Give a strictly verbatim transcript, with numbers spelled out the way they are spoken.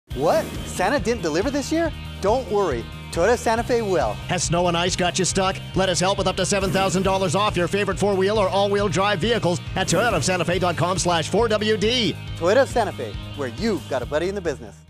What? Santa didn't deliver this year? Don't worry. Toyota Santa Fe will. Has snow and ice got you stuck? Let us help with up to seven thousand dollars off your favorite four-wheel or all-wheel drive vehicles at toyota of santa fe dot com slash four W D. Toyota of Santa Fe, where you've got a buddy in the business.